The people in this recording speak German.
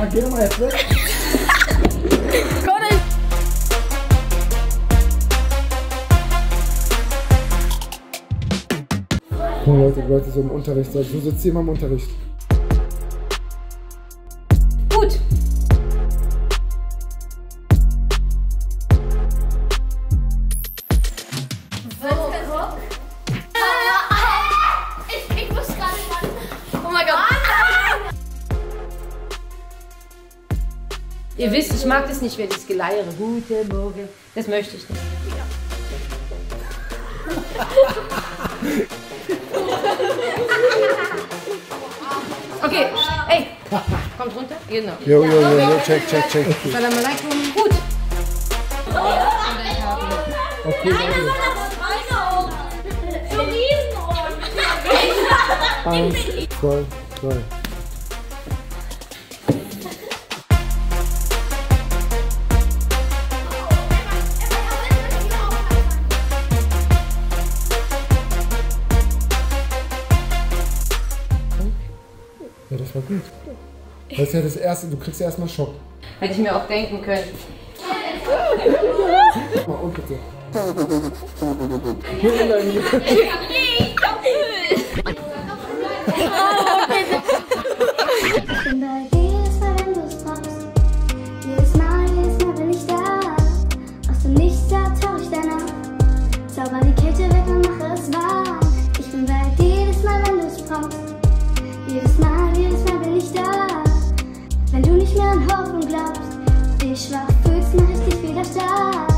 geh doch mal jetzt weg. Oh Leute, so im Unterricht. So sitzt ihr immer im Unterricht. Gut. Ich muss gerade mal. Oh mein Gott. Ihr wisst, ich mag das nicht, wer das Geleiere. Guten Morgen. Das möchte ich nicht. Okay, ey, kommt runter. Genau. Jo, check. Salam alaikum. Gut. Okay, Eins, zwei, drei. Ja, das war gut. Das ist ja das Erste, du kriegst ja erstmal Schock. Hätte ich mir auch denken können. Mal und bitte. Ich bin bei dir, jedes Mal, wenn du es brauchst. Jedes Mal bin ich da. Aus dem Nichts, da tauch ich danach. Zauber die Kälte weg und mache es warm. Ich bin bei dir, jedes Mal, wenn du es brauchst. Jedes Mal bin ich da. Wenn du nicht mehr an Hoffnung glaubst, dich schwach fühlst, mach ich dich wieder stark.